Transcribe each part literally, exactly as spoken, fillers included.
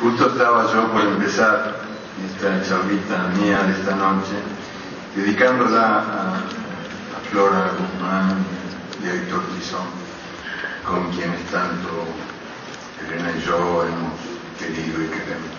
Justo estaba yo por empezar esta charlita mía de esta noche, dedicándola a, a Flora Guzmán y a Héctor Tizón, con quienes tanto Elena y yo hemos querido y queremos.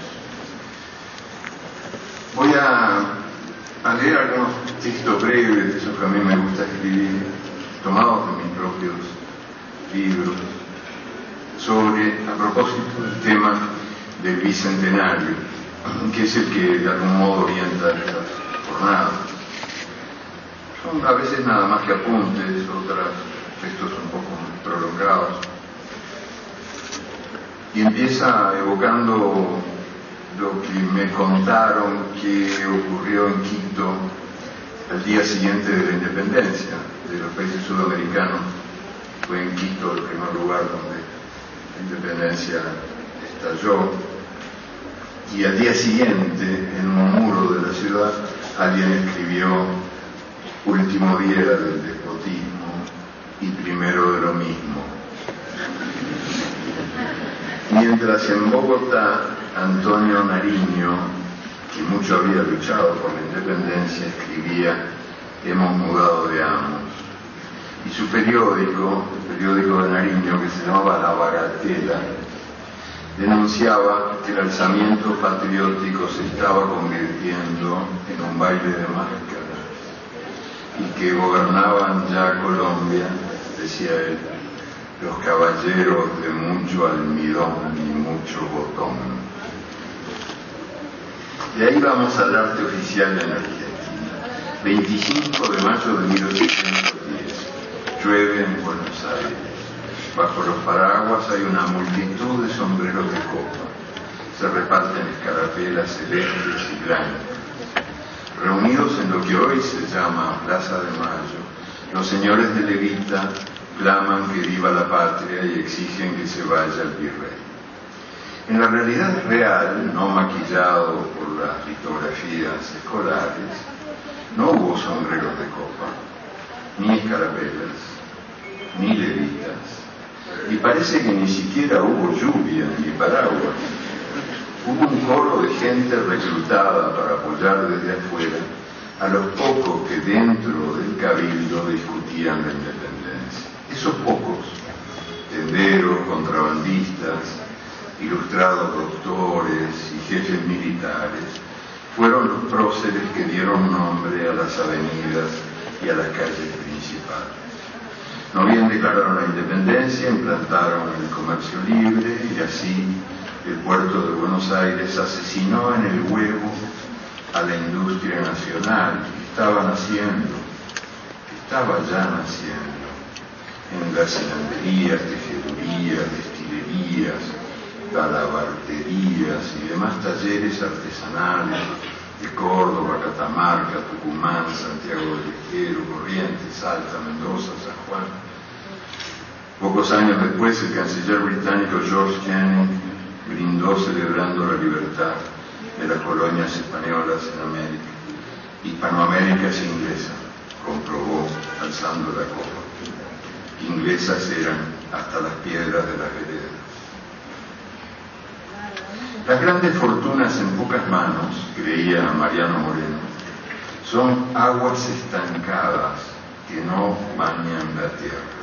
Voy a, a leer algunos textos breves, de esos que a mí me gusta escribir, tomados de mis propios libros, sobre, a propósito del tema del bicentenario, que es el que de algún modo orienta estas jornadas. Son a veces nada más que apuntes, otros textos un poco prolongados. Y empieza evocando lo que me contaron que ocurrió en Quito al día siguiente de la independencia de los países sudamericanos. Fue en Quito el primer lugar donde la independencia estalló, y al día siguiente, en un muro de la ciudad, alguien escribió: último día del despotismo y primero de lo mismo. Mientras en Bogotá, Antonio Nariño, que mucho había luchado por la independencia, escribía: hemos mudado de amos. Y su periódico, el periódico de Nariño, que se llamaba La Bagatela, denunciaba que el alzamiento patriótico se estaba convirtiendo en un baile de máscaras y que gobernaban ya Colombia, decía él, los caballeros de mucho almidón y mucho botón. De ahí vamos al arte oficial en Argentina. veinticinco de mayo de mil ochocientos diez. Llueve en Buenos Aires. Bajo los paraguas hay una multitud de sombreros de copa. Se reparten escarapelas celestes y blancas. Reunidos en lo que hoy se llama Plaza de Mayo, los señores de Levita claman que viva la patria y exigen que se vaya el virrey. En la realidad real, no maquillado por las litografías escolares, no hubo sombreros de copa, ni escarapelas, ni levitas, y parece que ni siquiera hubo lluvia ni paraguas. Hubo un coro de gente reclutada para apoyar desde afuera a los pocos que dentro del cabildo discutían la independencia. Esos pocos, tenderos, contrabandistas, ilustrados doctores y jefes militares, fueron los próceres que dieron nombre a las avenidas y a las calles principales. No bien declararon la independencia, implantaron el comercio libre y así el puerto de Buenos Aires asesinó en el huevo a la industria nacional que estaba naciendo, que estaba ya naciendo en gasinaderías, tejedurías, destilerías, talabarterías y demás talleres artesanales de Córdoba, Catamarca, Tucumán, Santiago del Estero, Corrientes, Salta, Mendoza, San Juan. Pocos años después, el canciller británico George Canning brindó celebrando la libertad de las colonias españolas en América. Hispanoamérica es inglesa, comprobó alzando la copa. Inglesas eran hasta las piedras de las veredas. Las grandes fortunas en pocas manos, creía Mariano Moreno, son aguas estancadas que no bañan la tierra.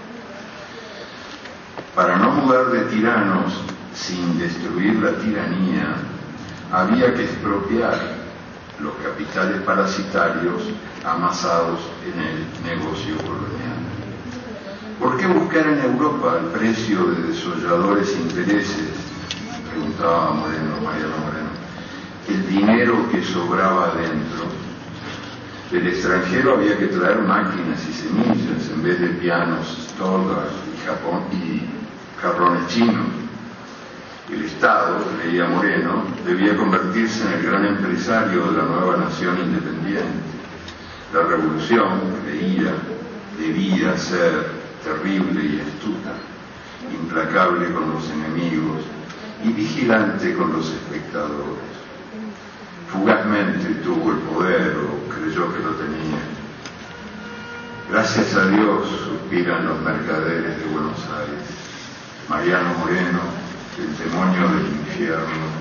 Para no mudar de tiranos sin destruir la tiranía, había que expropiar los capitales parasitarios amasados en el negocio colonial. ¿Por qué buscar en Europa el precio de desolladores intereses? Preguntaba Moreno, Mariano Moreno. El dinero que sobraba adentro. Del extranjero había que traer máquinas y semillas en vez de pianos, tordas y, Japón, y jarrones chinos. El Estado, creía Moreno, debía convertirse en el gran empresario de la nueva nación independiente. La revolución, creía, debía ser terrible y astuta, implacable con los enemigos y vigilante con los espectadores. Fugazmente tuvo el poder o creyó que lo tenía. Gracias a Dios, suspiran los mercaderes de Buenos Aires. Mariano Moreno, el demonio del infierno,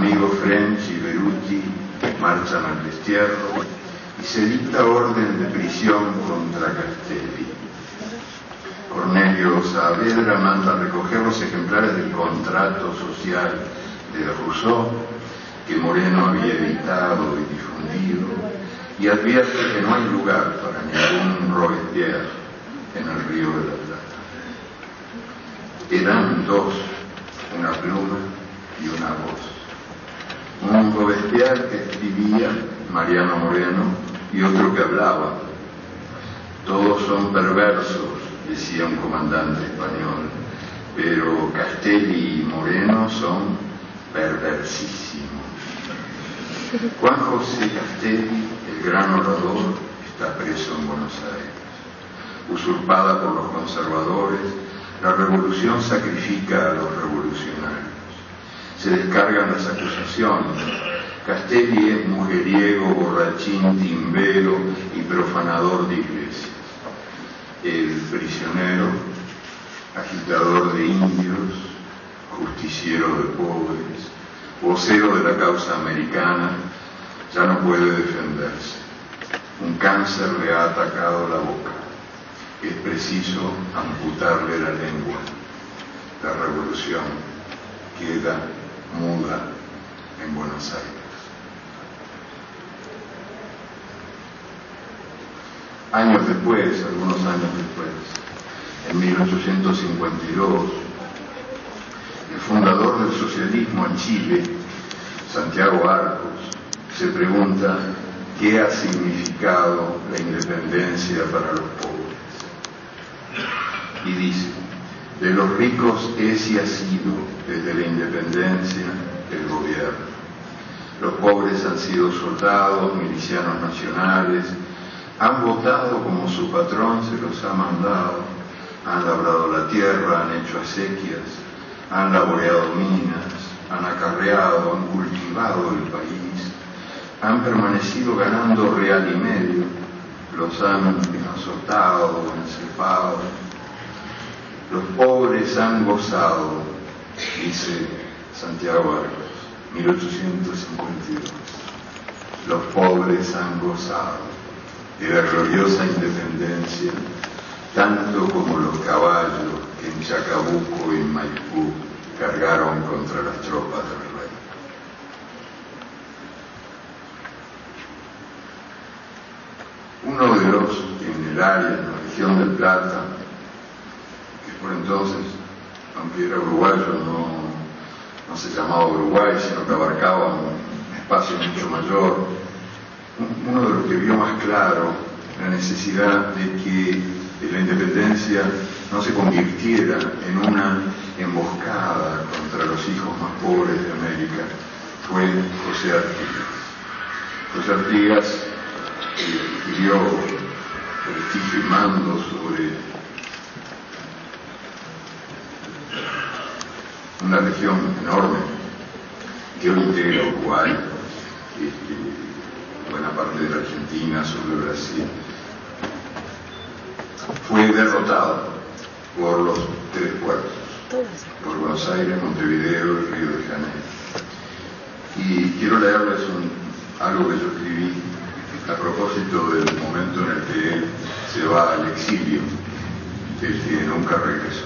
amigos French y Beruti marchan al destierro y se dicta orden de prisión contra Castelli. Cornelio Saavedra manda recoger los ejemplares del contrato social de Rousseau que Moreno había editado y difundido, y advierte que no hay lugar para ningún Robespierre en el Río de la Plata. Eran dos, una pluma y una voz. Un Robespierre que escribía, Mariano Moreno, y otro que hablaba. Todos son perversos, decía un comandante español, pero Castelli y Moreno son perversísimos. Juan José Castelli, el gran orador, está preso en Buenos Aires. Usurpada por los conservadores, la revolución sacrifica a los revolucionarios. Se descargan las acusaciones. Castelli es mujeriego, borrachín, timbero y profanador de iglesias. El prisionero, agitador de indios, justiciero de pobres, vocero de la causa americana, ya no puede defenderse. Un cáncer le ha atacado la boca. Es preciso amputarle la lengua. La revolución queda muda en Buenos Aires. Años después, algunos años después, en mil ochocientos cincuenta y dos, el fundador del socialismo en Chile, Santiago Arcos, se pregunta qué ha significado la independencia para los pobres. Y dice, de los ricos es y ha sido desde la independencia el gobierno. Los pobres han sido soldados, milicianos nacionales, han votado como su patrón se los ha mandado, han labrado la tierra, han hecho acequias, han laboreado minas, han acarreado, han cultivado el país, han permanecido ganando real y medio, los han azotado, encepado. Los pobres han gozado, dice Santiago Arcos, mil ochocientos cincuenta y dos. Los pobres han gozado de la gloriosa independencia, tanto como los caballos que en Chacabuco y en Maipú cargaron contra las tropas del rey. Uno de los en el área, en la región del Plata, que por entonces, aunque era uruguayo, no, no se llamaba Uruguay, sino que abarcaba un espacio mucho mayor, uno de los que vio más claro la necesidad de que la independencia no se convirtiera en una emboscada contra los hijos más pobres de América fue José Artigas. José Artigas eh, escribió prestigio y mando sobre una región enorme que hoy integra Uruguay, este, buena parte de la Argentina, sur de Brasil. Fue derrotado por los tres puertos, por Buenos Aires, Montevideo y Río de Janeiro. Y quiero leerles un, algo que yo escribí a propósito del momento en el que él se va al exilio, del que nunca regresó.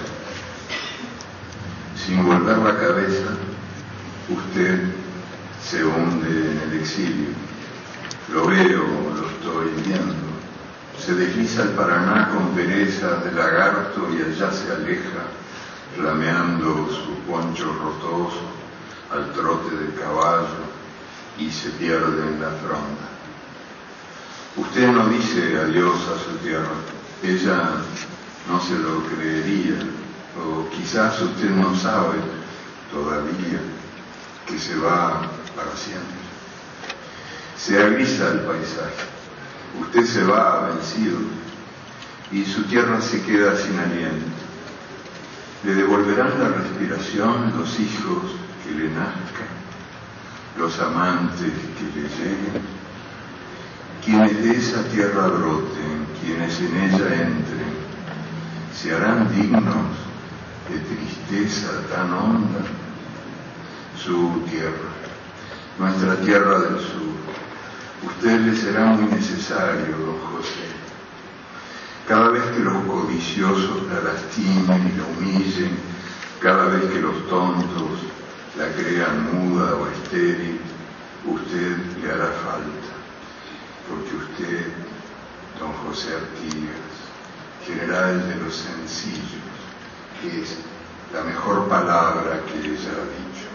Sin volver la cabeza, usted se hunde en el exilio. Lo veo, lo estoy viendo. Se desliza el Paraná con pereza de lagarto y allá se aleja, flameando su poncho rotoso al trote del caballo y se pierde en la fronda. Usted no dice adiós a su tierra, ella no se lo creería, o quizás usted no sabe todavía que se va para siempre. Se agrisa el paisaje, usted se va vencido y su tierra se queda sin aliento. Le devolverán la respiración los hijos que le nazcan, los amantes que le lleguen, quienes de esa tierra broten, quienes en ella entren, se harán dignos de tristeza tan honda. Su tierra, nuestra tierra del sur. Usted le será muy necesario, don José. Cada vez que los codiciosos la lastimen y la humillen, cada vez que los tontos la crean muda o estéril, usted le hará falta, porque usted, don José Artigas, general de los sencillos, es la mejor palabra que ella ha dicho.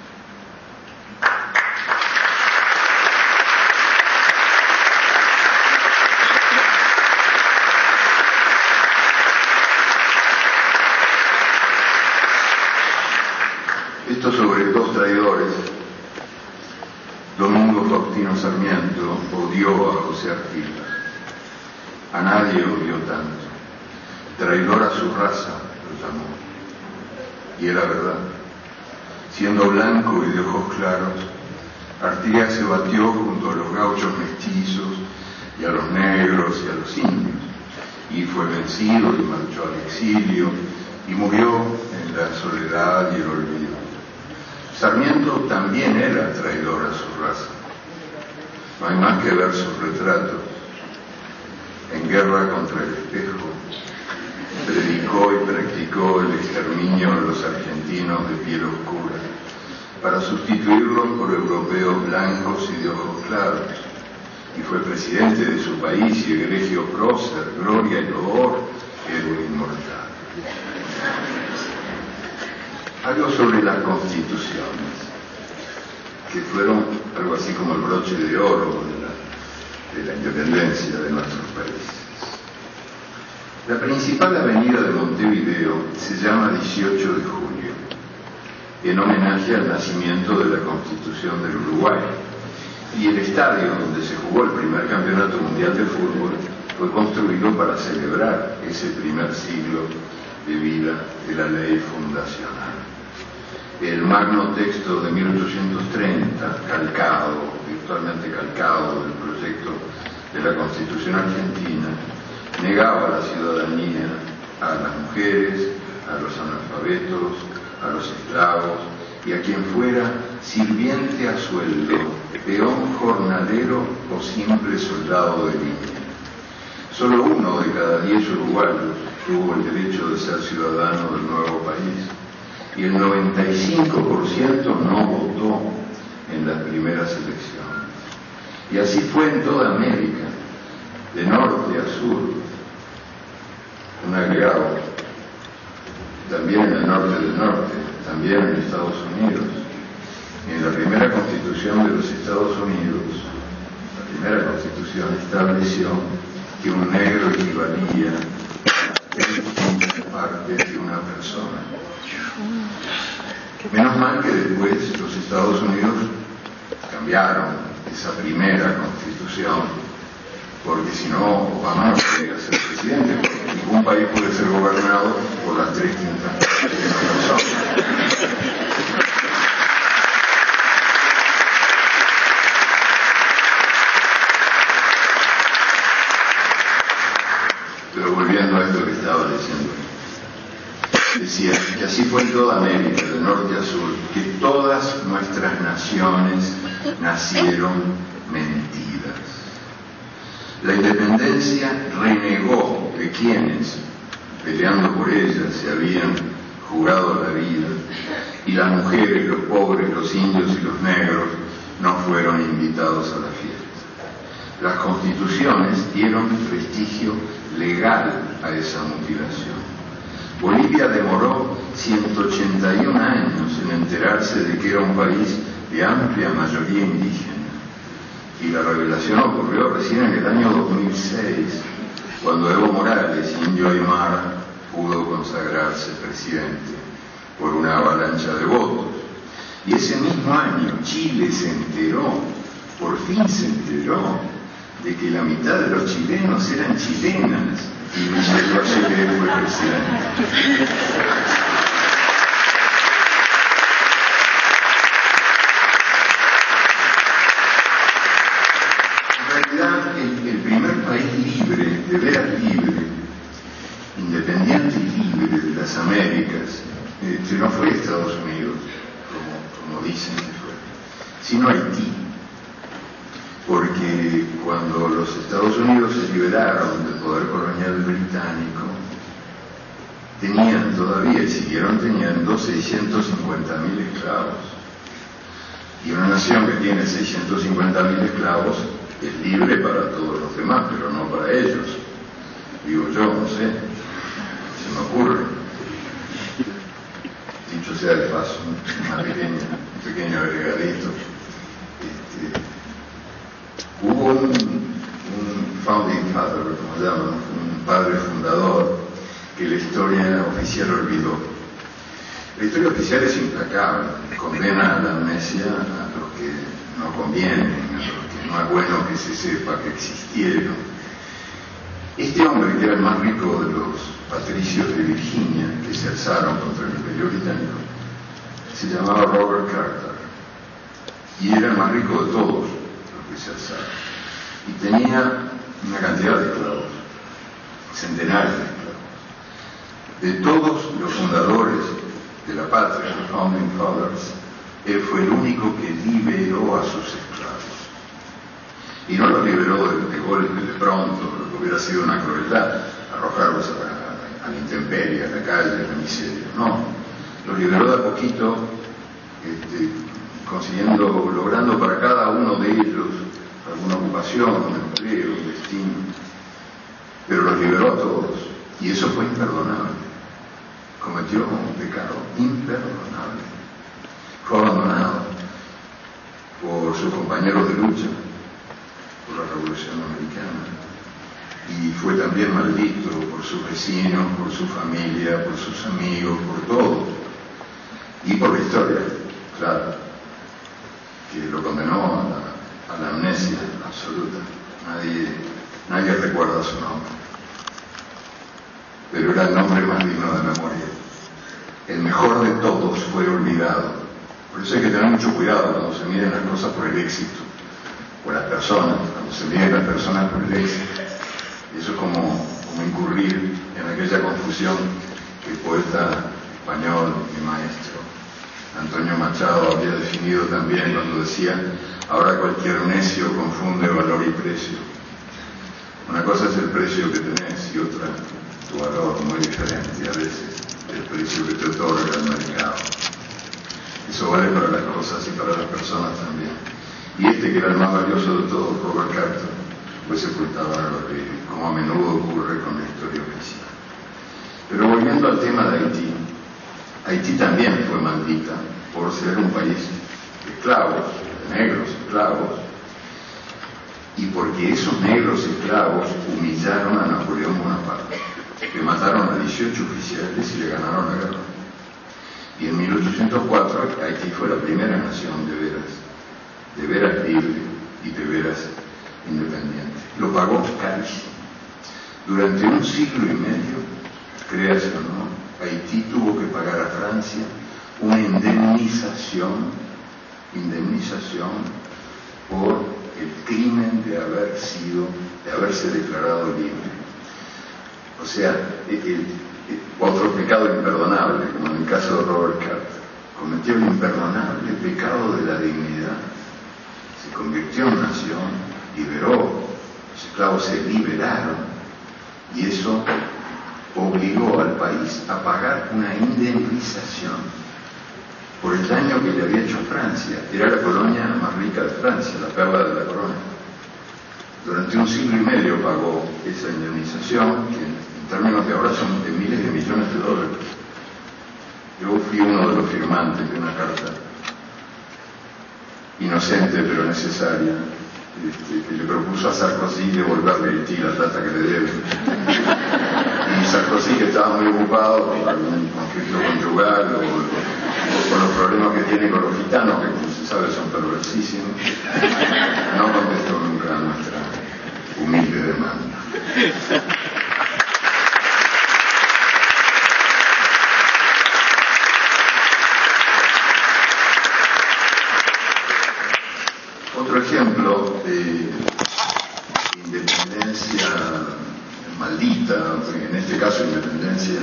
Esto sobre dos traidores. Domingo Faustino Sarmiento odió a José Artigas. A nadie odió tanto. Traidor a su raza, lo llamó. Y era verdad. Siendo blanco y de ojos claros, Artigas se batió junto a los gauchos mestizos y a los negros y a los indios, y fue vencido y marchó al exilio y murió en la soledad y el olvido. Sarmiento también era traidor a su raza. No hay más que ver sus retratos. En Guerra contra el Espejo, predicó y practicó el exterminio de los argentinos de piel oscura para sustituirlos por europeos blancos y de ojos claros, y fue presidente de su país y egregio prócer, gloria y loor, héroe inmortal. Algo sobre las constituciones, que fueron algo así como el broche de oro de la, de la independencia de nuestros países. La principal avenida de Montevideo se llama dieciocho de julio, en homenaje al nacimiento de la Constitución del Uruguay, y el estadio donde se jugó el primer campeonato mundial de fútbol fue construido para celebrar ese primer siglo de vida de la ley fundacional. El magno texto de mil ochocientos treinta, calcado, virtualmente calcado del proyecto de la Constitución argentina, negaba la ciudadanía a las mujeres, a los analfabetos, a los esclavos y a quien fuera sirviente a sueldo, peón jornalero o simple soldado de línea. Solo uno de cada diez uruguayos tuvo el derecho de ser ciudadano del nuevo país, y el noventa y cinco por ciento no votó en las primeras elecciones. Y así fue en toda América, de norte a sur. Un agregado, también en el norte del norte, también en Estados Unidos. En la primera constitución de los Estados Unidos, la primera constitución estableció que un negro equivalía a parte de una persona. Menos mal que después los Estados Unidos cambiaron esa primera constitución, porque si no, Obama no podía ser presidente, porque ningún país puede ser gobernado por las tres quintas de una persona. Pero volviendo a esto que estaba diciendo, decía que así fue en toda América, de norte a sur, que todas nuestras naciones nacieron mentiras. La independencia renegó de quienes, peleando por ella, se habían jugado la vida, y las mujeres, los pobres, los indios y los negros no fueron invitados a la fiesta. Las constituciones dieron prestigio legal a esa mutilación. Bolivia demoró ciento ochenta y un años en enterarse de que era un país de amplia mayoría indígena, y la revelación ocurrió recién en el año dos mil seis, cuando Evo Morales, indio aymara, pudo consagrarse presidente por una avalancha de votos. Y ese mismo año Chile se enteró, por fin se enteró, de que la mitad de los chilenos eran chilenas, y Michelle Bachelet fue presidente. En realidad, el, el primer país libre, de veras libre, independiente y libre de las Américas, este, no fue Estados Unidos, como, como dicen que fue. sino Haití. Porque cuando los Estados Unidos se liberaron del poder colonial británico, tenían todavía y siguieron teniendo seiscientos cincuenta mil esclavos. Y una nación que tiene seiscientos cincuenta mil esclavos es libre para todos los demás, pero no para ellos. Digo yo, no sé, se me ocurre. Dicho sea de paso, una pequeña, un pequeño agregadito. Este, hubo un, un founding father, como llaman, un padre fundador, que la historia oficial olvidó. La historia oficial es implacable, condena a la amnesia a los que no convienen, a los que no es bueno que se sepa que existieron. Este hombre, que era el más rico de los patricios de Virginia, que se alzaron contra el Imperio Británico, se llamaba Robert Carter, y era el más rico de todos los que se alzaron. Y tenía una cantidad de esclavos, centenares de esclavos. De todos los fundadores de la patria, los Founding Fathers, él fue el único que liberó a sus esclavos. Y no los liberó de, de golpe, de pronto, lo que hubiera sido una crueldad, arrojarlos a la, a la intemperie, a la calle, a la miseria. No, los liberó de a poquito, este, consiguiendo, logrando para cada uno de ellos alguna ocupación, un empleo, un destino. Pero los liberó a todos, y eso fue imperdonable. Cometió un pecado imperdonable. Fue abandonado por sus compañeros de lucha, por la Revolución Americana, y fue también maldito por sus vecinos, por su familia, por sus amigos, por todo, y por la historia, claro, que lo condenó a la, a la amnesia absoluta. Nadie, nadie recuerda su nombre, pero era el nombre más digno de memoria. El mejor de todos fue olvidado. Por eso hay que tener mucho cuidado cuando se miden las cosas por el éxito, por las personas, cuando se miden las personas por el éxito. Eso es como, como incurrir en aquella confusión que el poeta español, mi maestro, Antonio Machado, había definido también cuando decía: ahora cualquier necio confunde valor y precio. Una cosa es el precio que tenés y otra tu valor, muy diferente a veces del precio que te otorga el mercado. Eso vale para las cosas y para las personas también. Y este, que era el más valioso de todos, Robert Carter, fue sepultado en el horrible, como a menudo ocurre con la historia oficial. Pero volviendo al tema de Haití, Haití también fue maldita por ser un país de esclavos, de negros esclavos, y porque esos negros esclavos humillaron a Napoleón Bonaparte, que mataron a dieciocho oficiales y le ganaron la guerra. Y en mil ochocientos cuatro Haití fue la primera nación de veras, de veras libre y de veras independiente. Lo pagó carísimo. Durante un siglo y medio, créase o no, Haití tuvo que pagar a Francia una indemnización, indemnización por el crimen de haber sido, de haberse declarado libre. O sea, el, el, el, otro pecado imperdonable, como en el caso de Robert Carter, cometió el imperdonable pecado de la dignidad. Se convirtió en nación, liberó, los esclavos se liberaron, y eso obligó al país a pagar una indemnización por el daño que le había hecho Francia. Era la colonia más rica de Francia, la perla de la corona. Durante un siglo y medio pagó esa indemnización, que en términos de ahora son de miles de millones de dólares. Yo fui uno de los firmantes de una carta inocente pero necesaria, este, que le propuso a Sarkozy devolverle a Haití la plata que le deben. Y Sarkozy, que estaba muy ocupado con algún conflicto conyugal o, o con los problemas que tiene con los gitanos, que como se sabe son perversísimos, no contestó nunca a nuestra humilde demanda. Otro ejemplo de independencia maldita, en este caso independencia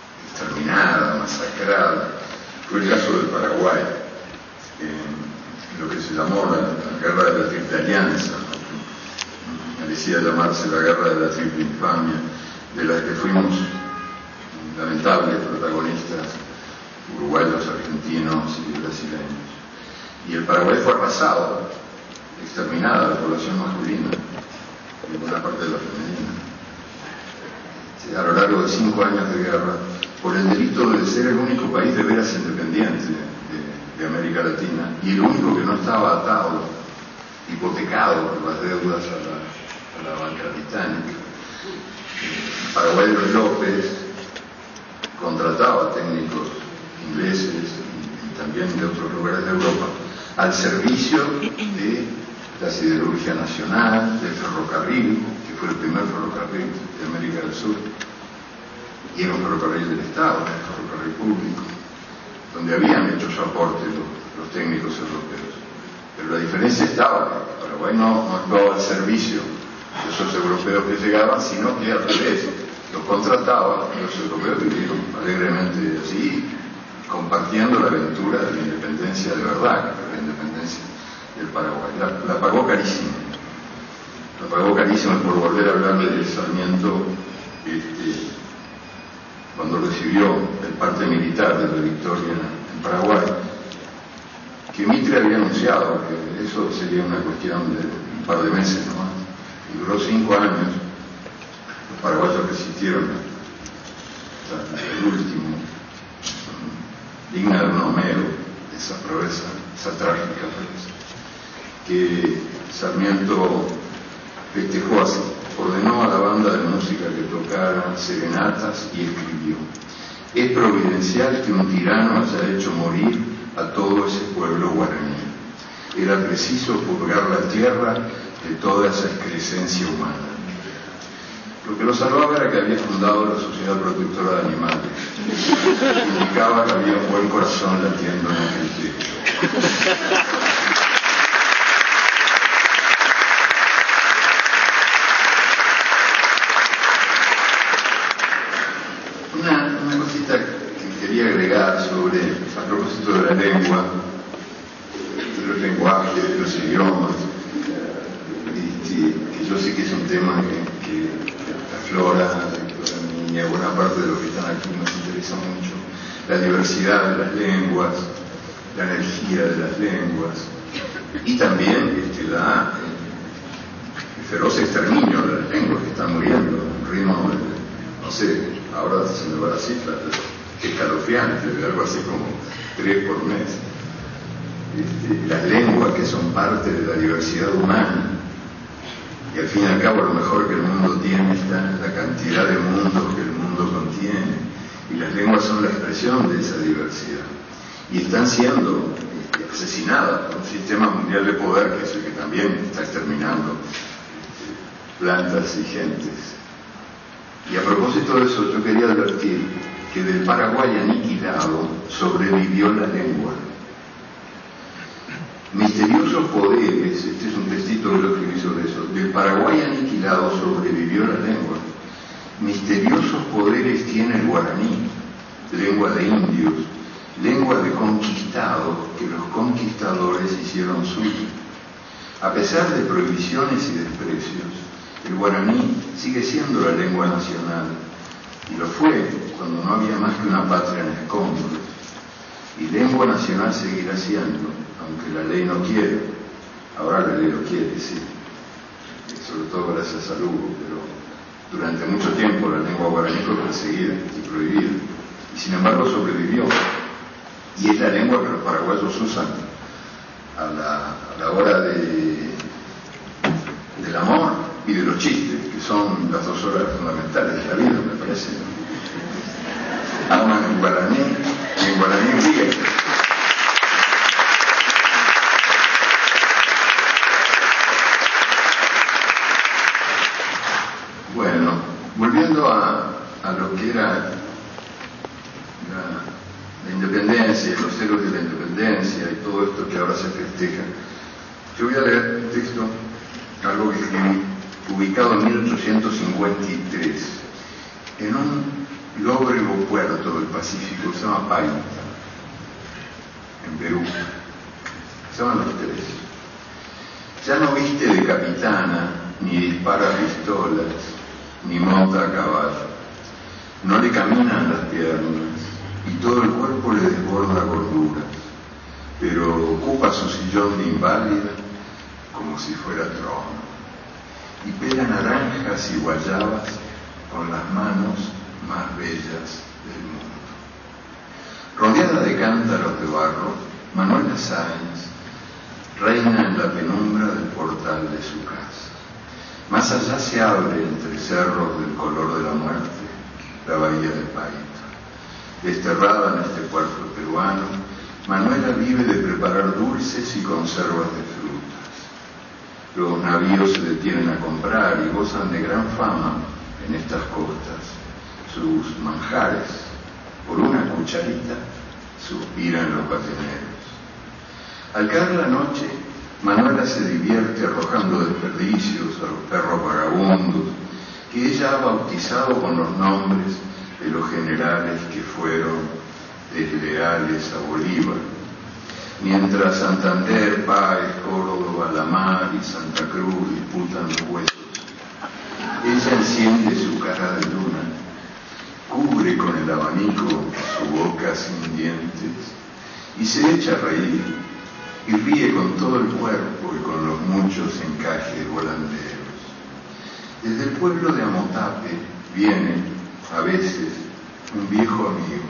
exterminada, masacrada, fue el caso del Paraguay. Eh, lo que se llamó la, la guerra de la Triple Alianza, ¿no? Merecía llamarse la guerra de la Triple Infamia, de la que fuimos lamentables protagonistas, uruguayos, argentinos y brasileños. Y el Paraguay fue arrasado, exterminada la población masculina y buena parte de la femenina, a lo largo de cinco años de guerra, por el delito de ser el único país de veras independiente de, de América Latina y el único que no estaba atado, hipotecado por las deudas a la, a la banca británica. Paraguay de López contrataba técnicos ingleses y, y también de otros lugares de Europa al servicio de la siderurgia nacional, del ferrocarril, que fue el primer ferrocarril de América del Sur, y era un ferrocarril del Estado, un ferrocarril público, donde habían hecho su aporte los, los técnicos europeos. Pero la diferencia estaba que Paraguay no, no actuaba al servicio de esos europeos que llegaban, sino que al revés, los contrataba, y los europeos vivieron alegremente así, compartiendo la aventura de la independencia de verdad, que fue la independencia del Paraguay. La, la pagó carísimo. La pagó carísimo por volver a hablarle de Sarmiento, este, cuando recibió el parte militar de la victoria en Paraguay, que Mitre había anunciado que eso sería una cuestión de un par de meses nomás, y duró cinco años. Los paraguayos resistieron hasta el último, digna de un Homero, esa proeza, esa trágica proeza, que Sarmiento festejó así. Ordenó a la banda de música que tocara serenatas y escribió: es providencial que un tirano haya hecho morir a todo ese pueblo guaraní. Era preciso purgar la tierra de toda esa excrescencia humana. Lo que lo salvaba era que había fundado la Sociedad Protectora de Animales. Indicaba que había un buen corazón latiendo en aquel techo. Una, una cosita que quería agregar sobre, a propósito de la lengua, de los lenguajes, de los idiomas, y, que yo sé que es un tema que, que aflora a mí y a buena parte de los que están aquí nos interesa mucho, la diversidad de las lenguas, la energía de las lenguas, y también este, la, el feroz exterminio de las lenguas que están muriendo, un ritmo de, no sé, ahora se me va la cifra, pero escalofriante, de algo así como tres por mes. Este, las lenguas que son parte de la diversidad humana, y al fin y al cabo lo mejor que el mundo tiene está en la cantidad de mundos que el mundo contiene, y las lenguas son la expresión de esa diversidad, y están siendo este, asesinadas por un sistema mundial de poder que es el que también está exterminando este, plantas y gentes. Y a propósito de eso, yo quería advertir que del Paraguay aniquilado sobrevivió la lengua. Misteriosos poderes, este es un textito que lo escribí sobre eso, del Paraguay aniquilado sobrevivió la lengua. Misteriosos poderes tiene el guaraní, lengua de indios, lengua de conquistados que los conquistadores hicieron suya. A pesar de prohibiciones y desprecios, el guaraní sigue siendo la lengua nacional, y lo fue cuando no había más que una patria en escombros, y lengua nacional seguirá siendo, aunque la ley no quiere. Ahora la ley lo quiere, sí, sobre todo gracias a Lugo, pero durante mucho tiempo la lengua guaraní fue perseguida y prohibida, y sin embargo sobrevivió, y es la lengua que los paraguayos usan a la, a la hora de, del amor y de los chistes, que son las dos horas fundamentales de la vida, me parece. Aman en guaraní, y en guaraní ríen. Bueno, volviendo a, a lo que era la, la independencia, los héroes de la independencia y todo esto que ahora se festeja, yo voy a leer un texto, algo que escribí, ubicado en mil ochocientos cincuenta y tres, en un lóbrego puerto del Pacífico, se llama Paita, en Perú. estaban los tres. Ya no viste de capitana, ni dispara pistolas, ni monta a caballo. No le caminan las piernas, y todo el cuerpo le desborda gorduras, pero ocupa su sillón de inválida como si fuera trono, y pela naranjas y guayabas con las manos más bellas del mundo. Rodeada de cántaros de barro, Manuela Sáenz reina en la penumbra del portal de su casa. Más allá se abre, entre cerros del color de la muerte, la bahía de Paita. Desterrada en este puerto peruano, Manuela vive de preparar dulces y conservas de frutas. Los navíos se detienen a comprar y gozan de gran fama en estas costas. Sus manjares, por una cucharita, suspiran los bateneros. Al caer la noche, Manuela se divierte arrojando desperdicios a los perros vagabundos que ella ha bautizado con los nombres de los generales que fueron desleales a Bolívar. Mientras Santander, Páez, Córdoba, La Mar y Santa Cruz disputan los huesos, ella enciende su cara de luna, cubre con el abanico su boca sin dientes y se echa a reír, y ríe con todo el cuerpo y con los muchos encajes volanderos. Desde el pueblo de Amotape viene, a veces, un viejo amigo.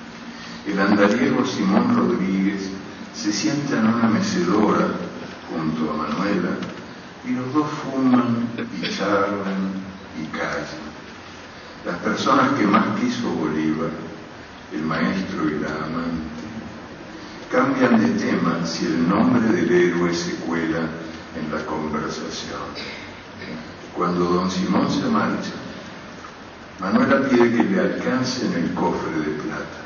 El andariego Simón Rodríguez se sienta en una mecedora junto a Manuela y los dos fuman y charlan y callan. Las personas que más quiso Bolívar, el maestro y la amante, cambian de tema si el nombre del héroe se cuela en la conversación. Cuando don Simón se marcha, Manuela pide que le alcancen el cofre de plata.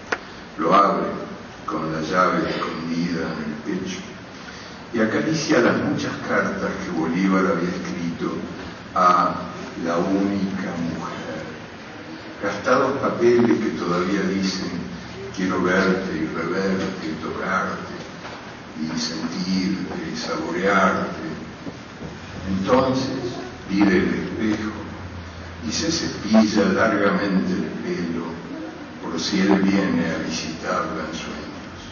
Lo abre con la llave escondida en el pecho y acaricia las muchas cartas que Bolívar había escrito a la única mujer. Gastados papeles que todavía dicen: quiero verte y reverte y tocarte y sentirte y saborearte. Entonces pide el espejo y se cepilla largamente el pelo por si él viene a visitarla en sueños.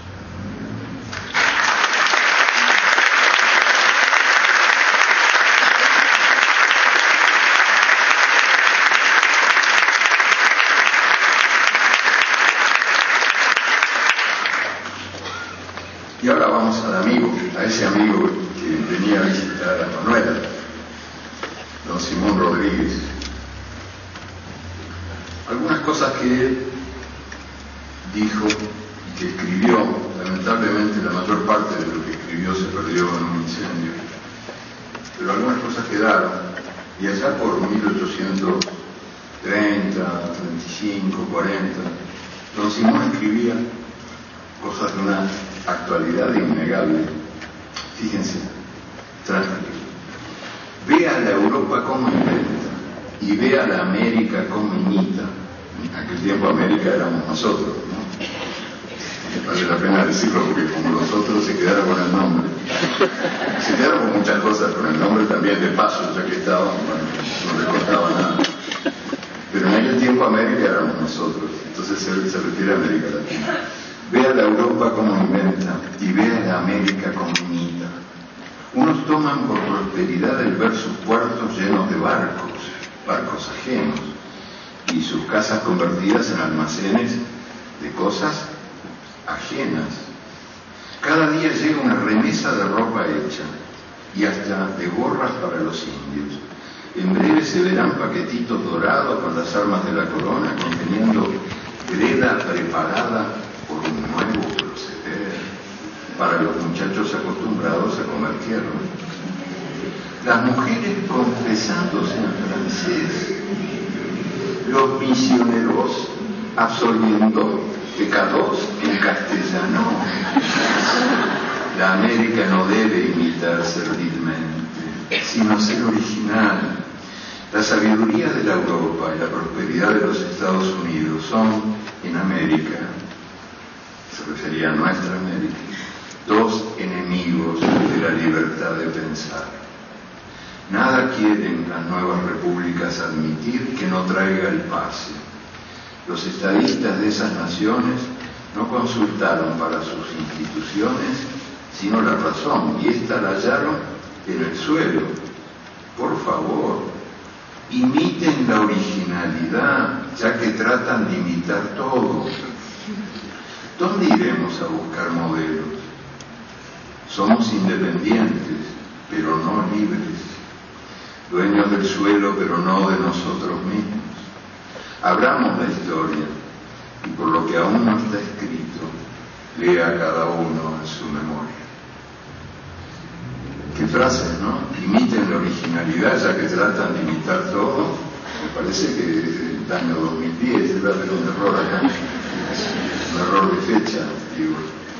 Y ahora vamos al amigo, a ese amigo que venía a visitar a Manuela, don Simón Rodríguez. Algunas cosas que él dijo y que escribió, lamentablemente la mayor parte de lo que escribió se perdió en un incendio, pero algunas cosas quedaron, y allá por mil ochocientos treinta, treinta y cinco, cuarenta, don Simón escribía cosas de una actualidad innegable. Fíjense, ve a la Europa como inventa y ve a la América como imita. En aquel tiempo América éramos nosotros, ¿no? Vale la pena decirlo porque como los otros se quedaron con el nombre. Se quedaron con muchas cosas, con el nombre también de paso, ya que estaban, bueno, no le contaba nada. Pero en aquel tiempo América éramos nosotros, entonces se, se refiere a América Latina. Ve a la Europa como inventa y ve a la América como imita. Unos toman por prosperidad el ver sus puertos llenos de barcos, barcos ajenos, y sus casas convertidas en almacenes de cosas ajenas. Cada día llega una remesa de ropa hecha y hasta de gorras para los indios. En breve se verán paquetitos dorados con las armas de la corona conteniendo greda preparada por un nuevo proceder para los muchachos acostumbrados a comer tierra. Las mujeres confesándose en francés, los misioneros absorbiendo pecados en castellano. La América no debe imitar servilmente, sino ser original. La sabiduría de la Europa y la prosperidad de los Estados Unidos son, en América, se refería a nuestra América, dos enemigos basta de pensar. Nada quieren las nuevas repúblicas admitir que no traiga el pase. Los estadistas de esas naciones no consultaron para sus instituciones sino la razón, y esta la hallaron en el suelo. Por favor, imiten la originalidad, ya que tratan de imitar todo. ¿Dónde iremos a buscar modelos? Somos independientes, pero no libres. Dueños del suelo, pero no de nosotros mismos. Abramos la historia, y por lo que aún no está escrito, lea cada uno en su memoria. Qué frases, ¿no? Imiten la originalidad, ya que tratan de imitar todo. Me parece que el año dos mil diez debe haber un error acá, un error de fecha, digo.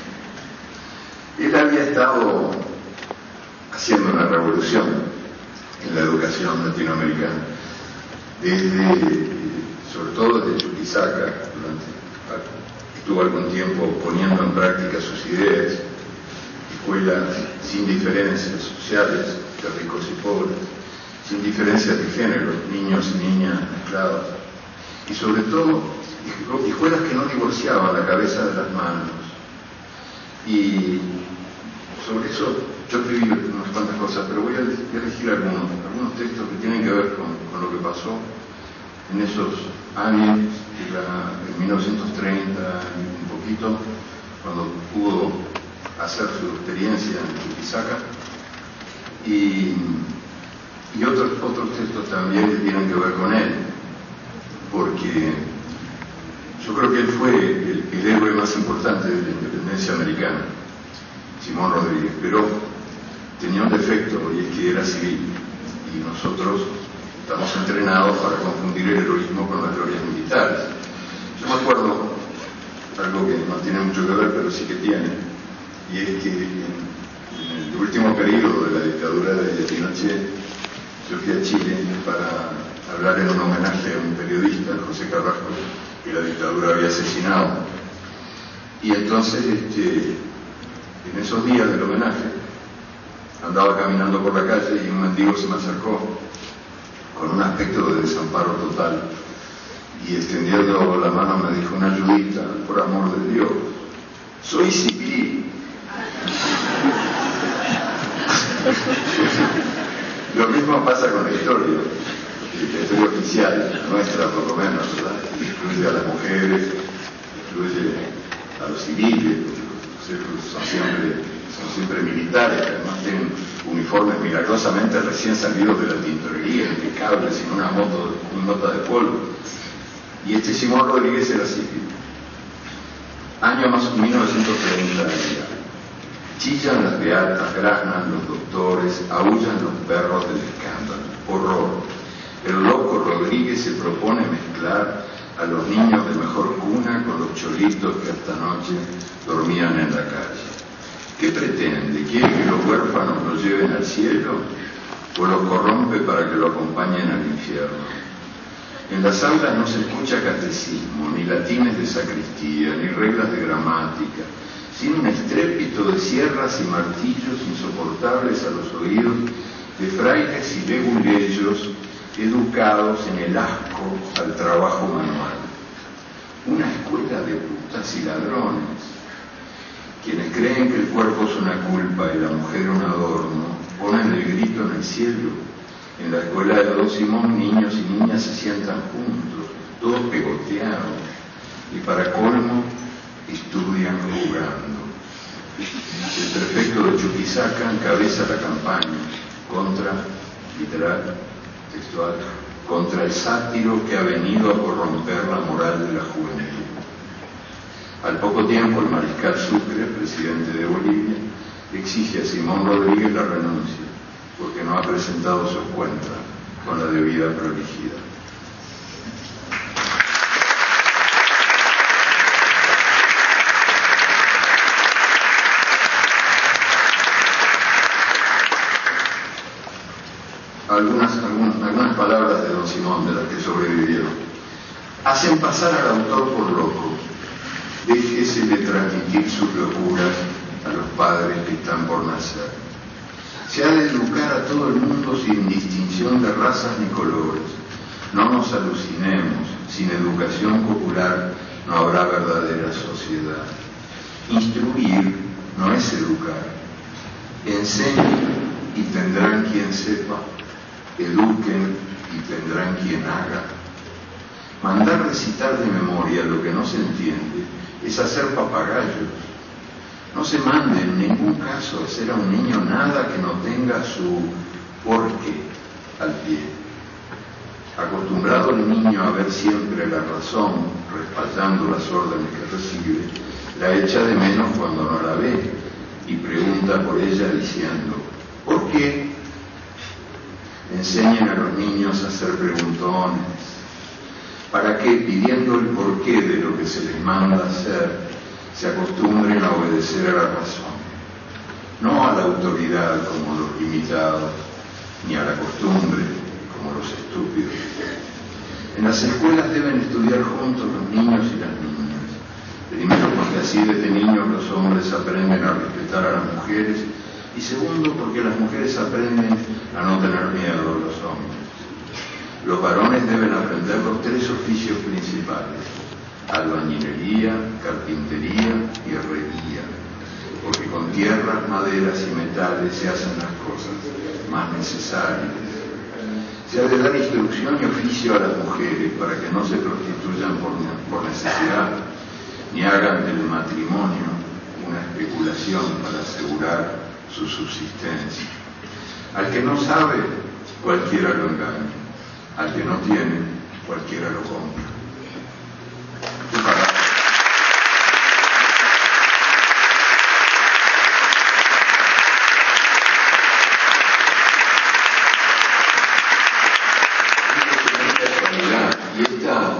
Él había estado haciendo una revolución en la educación latinoamericana, desde, sobre todo desde Chuquisaca, durante, estuvo algún tiempo poniendo en práctica sus ideas, escuelas sin diferencias sociales, de ricos y pobres, sin diferencias de género, niños y niñas mezclados, y sobre todo escuelas que no divorciaban la cabeza de las manos. Y sobre eso yo escribí unas cuantas cosas, pero voy a elegir algunos, algunos textos que tienen que ver con, con lo que pasó en esos años, de la, en mil novecientos treinta y un poquito, cuando pudo hacer su experiencia en Chuquisaca, y, y otros, otros textos también que tienen que ver con él, porque yo creo que él fue el, el héroe más importante de la independencia americana, Simón Rodríguez, pero tenía un defecto, y es que era civil, y nosotros estamos entrenados para confundir el heroísmo con las glorias militares. Yo me acuerdo algo que no tiene mucho que ver, pero sí que tiene, y es que en el último periodo de la dictadura de Pinochet, yo fui a Chile para hablar en un homenaje a un periodista, José Carrasco, que la dictadura había asesinado. Y entonces, este, en esos días del homenaje, andaba caminando por la calle y un mendigo se me acercó con un aspecto de desamparo total, y extendiendo la mano me dijo: una ayudita, por amor de Dios, soy civil. Lo mismo pasa con la historia, la historia oficial, nuestra por lo menos, ¿verdad? Incluye a las mujeres, incluye a los civiles, los son siempre, son siempre militares, que además tienen uniformes milagrosamente recién salidos de la tintorería, impecables, sin una moto, una nota de polvo. Y este Simón Rodríguez era civil. Año más o menos mil novecientos treinta. Chillan las beatas, graznan los doctores, aullan los perros del escándalo. Horror. El loco Rodríguez se propone mezclar a los niños de mejor cuna con los cholitos que hasta anoche dormían en la calle. ¿Qué pretende? ¿Quiere que los huérfanos lo lleven al cielo? ¿O los corrompe para que lo acompañen al infierno? En las aulas no se escucha catecismo, ni latines de sacristía, ni reglas de gramática, sino un estrépito de sierras y martillos insoportables a los oídos de frailes y leguleyos educados en el asco al trabajo manual. Una escuela de putas y ladrones. Quienes creen que el cuerpo es una culpa y la mujer un adorno, ponen el grito en el cielo. En la escuela de Don Simón, niños y niñas se sientan juntos, todos pegoteados, y para colmo, estudian jugando. El prefecto de Chuquisaca encabeza la campaña contra, literal, textual, contra el sátiro que ha venido a corromper la moral de la juventud. Al poco tiempo, el mariscal Sucre, presidente de Bolivia, exige a Simón Rodríguez la renuncia, porque no ha presentado sus cuentas con la debida prolijidad. Algunas, algunas, algunas palabras de don Simón, de las que sobrevivieron. Hacen pasar al autor por loco. Déjese de transmitir sus locuras a los padres que están por nacer. Se ha de educar a todo el mundo sin distinción de razas ni colores. No nos alucinemos, sin educación popular no habrá verdadera sociedad. Instruir no es educar. Enseñen y tendrán quien sepa. Eduquen y tendrán quien haga. Mandar recitar de memoria lo que no se entiende es hacer papagayos. No se mande en ningún caso hacer a un niño nada que no tenga su porqué al pie. Acostumbrado el niño a ver siempre la razón, respaldando las órdenes que recibe, la echa de menos cuando no la ve y pregunta por ella diciendo, ¿por qué? Enseñen a los niños a hacer preguntones. ¿Para que pidiendo el porqué de lo que se les manda hacer, se acostumbren a obedecer a la razón? No a la autoridad como los limitados, ni a la costumbre como los estúpidos. En las escuelas deben estudiar juntos los niños y las niñas. Primero porque así desde niños los hombres aprenden a respetar a las mujeres, y segundo porque las mujeres aprenden a no tener miedo a los hombres. Los varones deben aprender los tres oficios principales: albañilería, carpintería y herrería, porque con tierras, maderas y metales se hacen las cosas más necesarias. Se ha de dar instrucción y oficio a las mujeres para que no se prostituyan por, por necesidad, ni hagan del matrimonio una especulación para asegurar su subsistencia. Al que no sabe, cualquiera lo engaña. Al que no tiene, cualquiera lo compra. Y esta,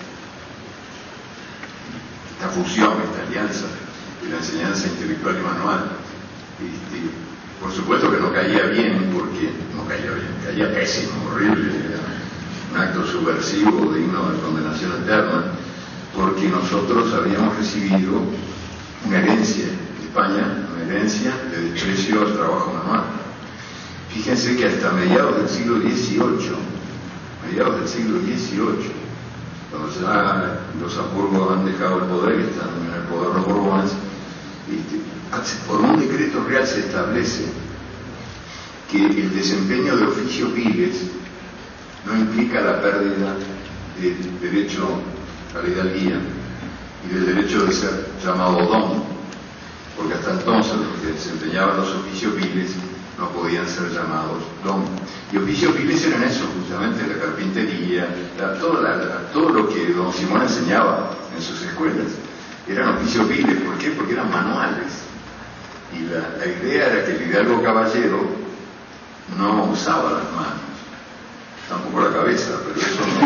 esta fusión, esta alianza de la enseñanza intelectual y manual, este, por supuesto que no caía bien, porque no caía bien, caía pésimo, horrible, era un acto subversivo digno de condenación eterna, porque nosotros habíamos recibido una herencia de España, una herencia de desprecio al trabajo manual. Fíjense que hasta mediados del siglo dieciocho, mediados del siglo dieciocho, cuando ya los Habsburgos han dejado el poder, están en el poder los Borbones, este, por un decreto real se establece que el desempeño de oficios viles no implica la pérdida del derecho a la hidalguía y del derecho de ser llamado don, porque hasta entonces los que desempeñaban los oficios viles no podían ser llamados don. Y oficios viles eran eso, justamente la carpintería, la, toda la, la, todo lo que don Simón enseñaba en sus escuelas. Eran oficios viles, ¿por qué? Porque eran manuales. Y la, la idea era que el hidalgo caballero no usaba las manos, tampoco la cabeza, pero eso no, no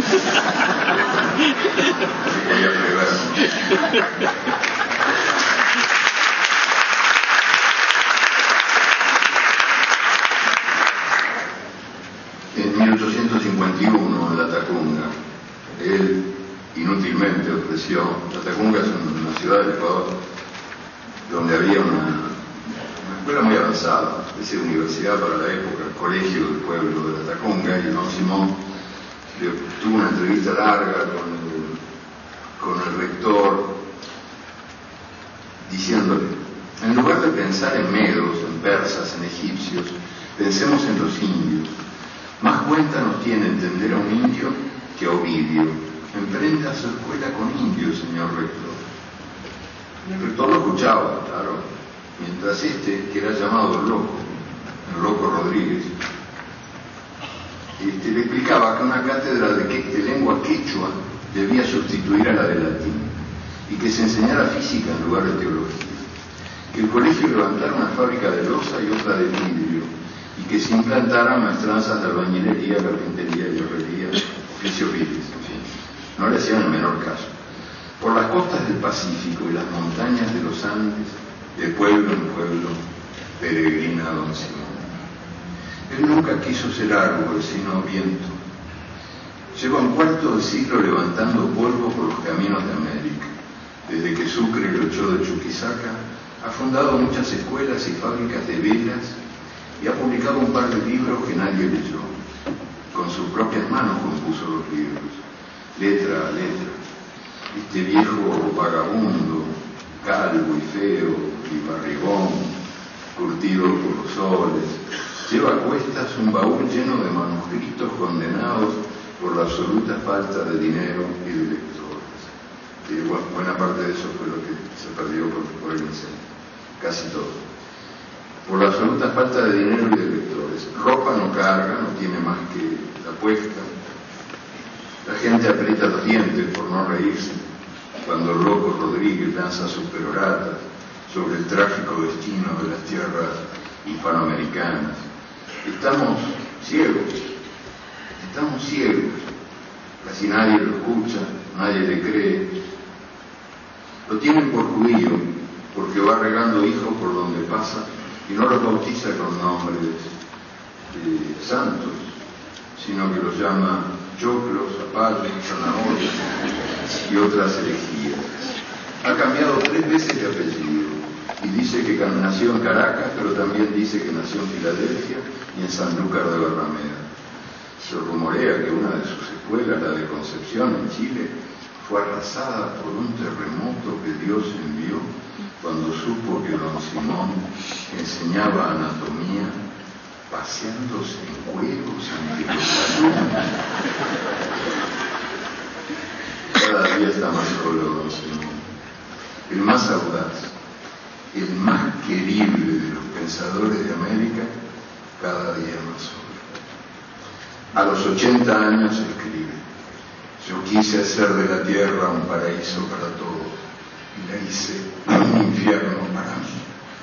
se podía prever. En mil ochocientos cincuenta y uno, en La Tacunga, él inútilmente ofreció, La Tacunga es una ciudad del Ecuador, donde había una, una escuela muy avanzada, una especie de universidad para la época, el colegio del pueblo de La Tacunga, y don Simón le, tuvo una entrevista larga con el, con el rector, diciéndole, en lugar de pensar en medos, en persas, en egipcios, pensemos en los indios. Más cuenta nos tiene entender a un indio que a Ovidio. Emprenda su escuela con indios, señor rector. El rector lo escuchaba, claro, mientras este, que era llamado el loco, el loco Rodríguez, este, le explicaba que una cátedra de, que, de lengua quechua debía sustituir a la de latín y que se enseñara física en lugar de teología, que el colegio levantara una fábrica de loza y otra de vidrio, y que se implantaran maestranzas de albañilería, carpintería y herrería, oficios viles, en fin. No le hacían el menor caso. Por las costas del Pacífico y las montañas de los Andes, de pueblo en pueblo, peregrina don Simón. Él nunca quiso ser árbol, sino viento. Lleva un cuarto de siglo levantando polvo por los caminos de América. Desde que Sucre lo echó de Chuquisaca, ha fundado muchas escuelas y fábricas de velas y ha publicado un par de libros que nadie leyó. Con sus propias manos compuso los libros, letra a letra. Este viejo vagabundo, calvo y feo y barrigón, curtido por los soles, lleva a cuestas un baúl lleno de manuscritos condenados por la absoluta falta de dinero y de lectores. Y buena parte de eso fue lo que se perdió por, por el incendio, casi todo. Por la absoluta falta de dinero y de lectores. Ropa no carga, no tiene más que la puesta. La gente aprieta los dientes por no reírse cuando el loco Rodríguez lanza sus peroratas sobre el trágico destino de las tierras hispanoamericanas. Estamos ciegos, estamos ciegos. Casi nadie lo escucha, nadie le cree. Lo tienen por judío porque va regando hijos por donde pasa y no los bautiza con nombres eh, santos, sino que los llama choclos, zapallos, zanahorias y otras herejías. Ha cambiado tres veces de apellido y dice que nació en Caracas, pero también dice que nació en Filadelfia y en Sanlúcar de Barrameda. Se rumorea que una de sus escuelas, la de Concepción en Chile, fue arrasada por un terremoto que Dios envió cuando supo que don Simón enseñaba anatomía paseándose en juegos ante los alumnos. Cada día está más solo don Simón, el más audaz, el más querible de los pensadores de América, cada día más solo. A los ochenta años escribe: yo quise hacer de la tierra un paraíso para todos y la hice un infierno para mí.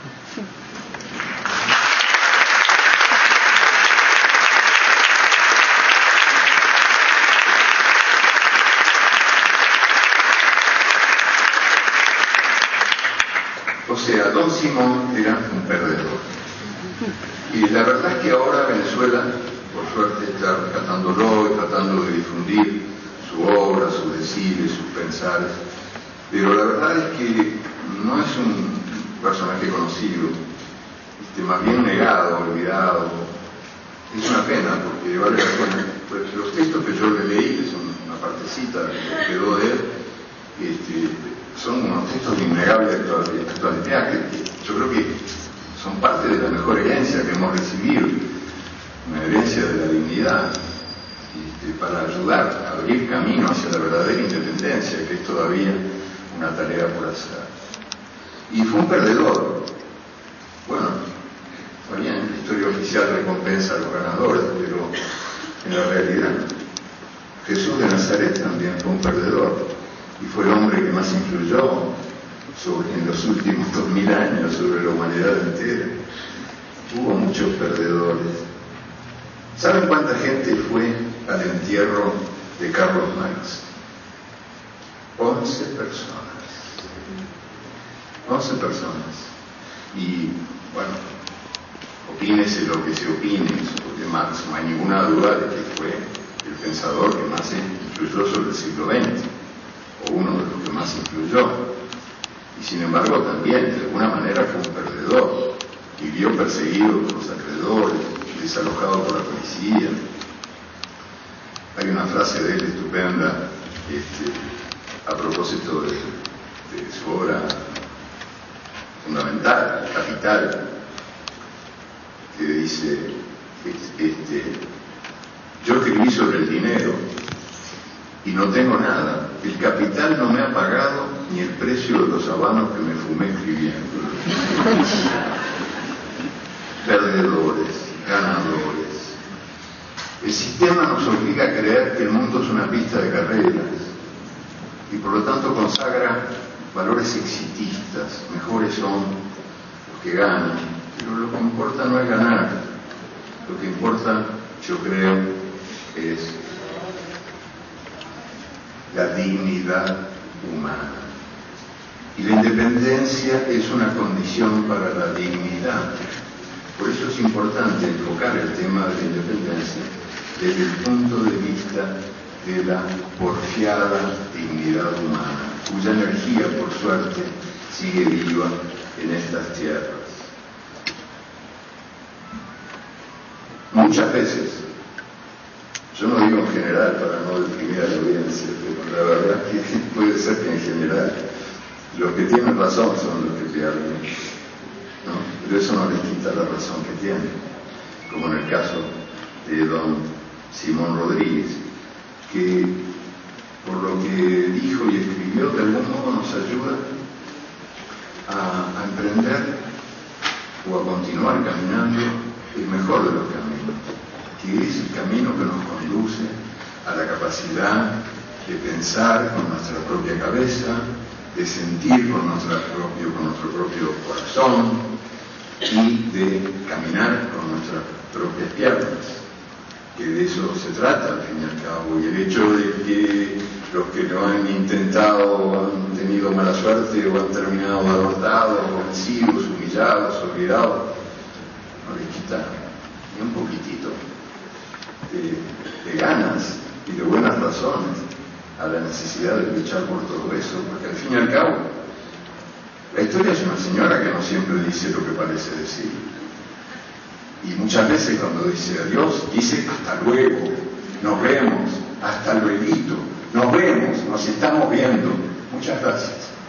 O sea, don Simón era un perdedor. Y la verdad es que ahora Venezuela, por suerte, está rescatándolo y tratando de difundir su obra, sus deciles, sus pensares. Pero la verdad es que no es un personaje conocido, este, más bien negado, olvidado. Es una pena porque vale la pena. Pues los textos que yo le leí, que son una partecita que quedó de él, este, son unos textos de innegable actualidad, que yo creo que son parte de la mejor herencia que hemos recibido, una herencia de la dignidad, este, para ayudar a abrir camino hacia la verdadera independencia, que es todavía una tarea por hacer. Y fue un perdedor. Bueno, todavía en la historia oficial recompensa a los ganadores, pero en la realidad Jesús de Nazaret también fue un perdedor y fue el hombre que más influyó sobre, en los últimos dos mil años sobre la humanidad entera. Hubo muchos perdedores. ¿Saben cuánta gente fue al entierro de Carlos Marx? Once personas. Once personas. Y bueno, opínese lo que se opine sobre Marx, no hay ninguna duda de que fue el pensador que más influyó sobre el siglo veinte, o uno de los que más influyó. Y sin embargo también, de alguna manera, fue un perdedor. Vivió perseguido por los acreedores, desalojado por la policía. Hay una frase de él estupenda, este, a propósito de, de su obra fundamental, Capital, que dice, este, yo escribí sobre el dinero y no tengo nada. El capital no me ha pagado ni el precio de los habanos que me fumé escribiendo. Perdedores, ganadores. El sistema nos obliga a creer que el mundo es una pista de carreras y por lo tanto consagra valores exitistas. Mejores son los que ganan, pero lo que importa no es ganar. Lo que importa, yo creo, es la dignidad humana. Y la independencia es una condición para la dignidad. Por eso es importante enfocar el tema de la independencia desde el punto de vista de la porfiada dignidad humana, cuya energía, por suerte, sigue viva en estas tierras. muchas veces, yo no digo en general para no deprimir a la audiencia, pero la verdad es que puede ser que en general los que tienen razón son los que pierden, ¿no? Pero eso no les quita la razón que tienen, como en el caso de don Simón Rodríguez, que por lo que dijo y escribió de algún modo nos ayuda a, a emprender o a continuar caminando el mejor de los caminos, que es el camino que nos conduce a la capacidad de pensar con nuestra propia cabeza, de sentir con, nuestra propio, con nuestro propio corazón y de caminar con nuestras propias piernas, que de eso se trata al fin y al cabo. Y el hecho de que los que lo han intentado han tenido mala suerte o han terminado derrotados, vencidos, humillados, olvidados, no les quita ni un poquitito de, de ganas y de buenas razones a la necesidad de luchar por todo eso, porque al fin y al cabo la historia es una señora que no siempre dice lo que parece decir, y muchas veces cuando dice adiós dice hasta luego, nos vemos, hasta luego, nos vemos, nos estamos viendo. Muchas gracias.